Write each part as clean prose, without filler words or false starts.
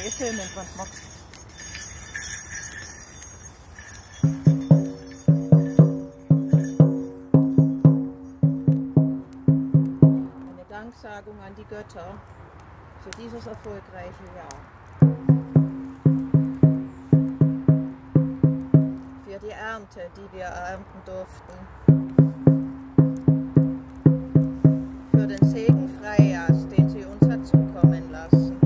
filmen, was man. Eine Danksagung an die Götter für dieses erfolgreiche Jahr. Für die Ernte, die wir ernten durften. Für den Segen Freias, den sie uns hat zukommen lassen.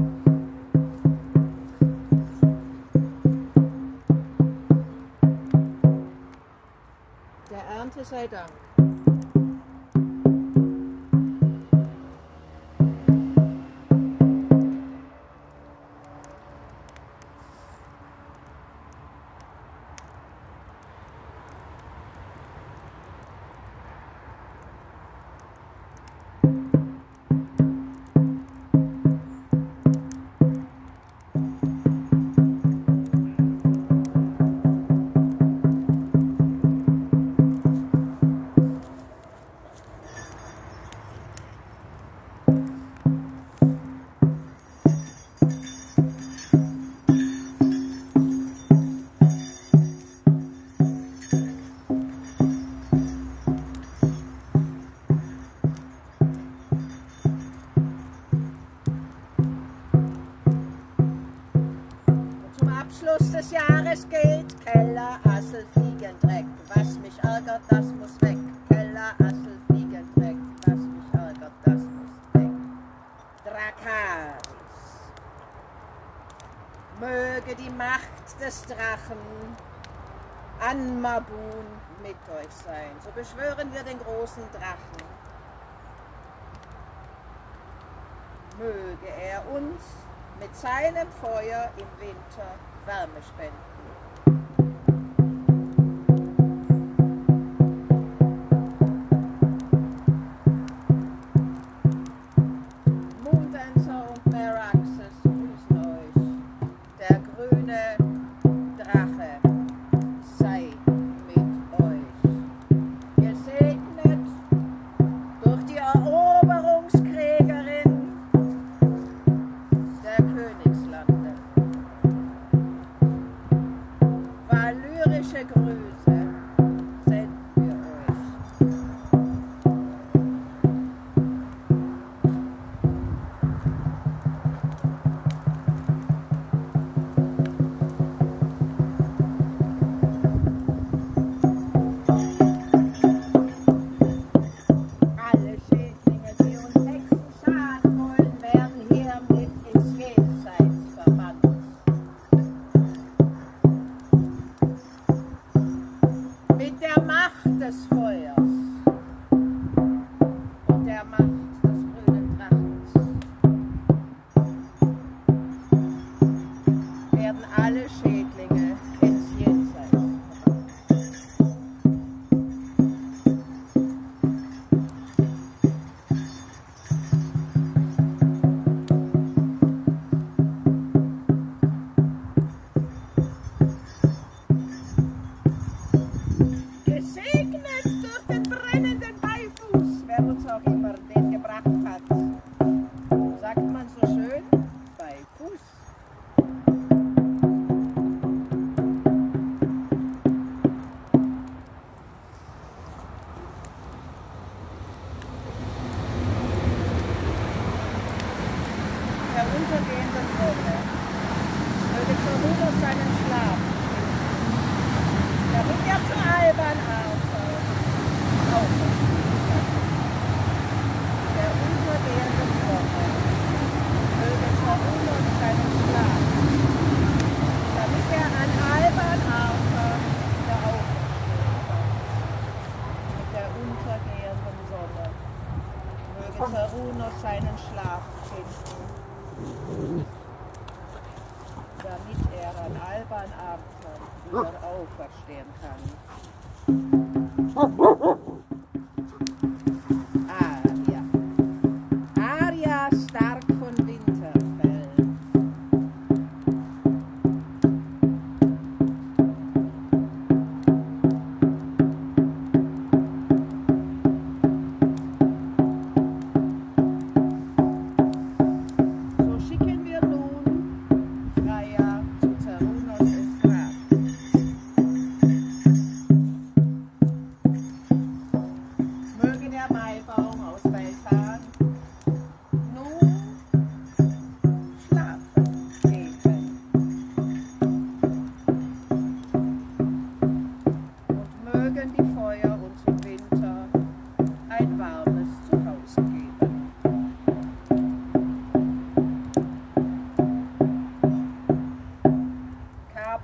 Der Ernte sei Dank. Schluss des Jahres gilt Keller, Assel, Fliegendreck. Was mich ärgert, das muss weg. Keller, Assel, Fliegendreck. Was mich ärgert, das muss weg. Drakaris. Möge die Macht des Drachen Anmabun mit euch sein. So beschwören wir den großen Drachen. Möge er uns mit seinem Feuer im Winter Wärme spenden. Moondancer und Meraxes grüßen euch. Der grüne Drache sei mit euch. Gesegnet durch die Eroberungskriegerin der Königslande. Valyrische Grüße senden wir euch. Alle Schädlinge, die uns Hexen schaden wollen, werden hiermit ins Jenseits verbannt. Mit der Macht des Feuers und der Macht des grünen Drachens werden alle Schädlinge ins Jenseits verbannt. Gesegnet durch den brennenden Beifuß, wer uns auch immer den gebracht hat. Sagt man so schön? Beifuß. Der untergehenden Sonne möge zur Ruhe seinen Schlaf finden, damit er zu albern ausschaut. Der untergehenden Sonne möge zur Ruhe seinen Schlaf finden, damit er an albern ausschaut wieder auferstehen kann. Mit der untergehenden Sonne möge Sarunos seinen Schlaf finden, damit er an albern Abend wieder auferstehen kann. Aria. Aria stark von Winterfell. So schicken wir nun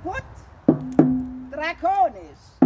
kaputt, drakonisch.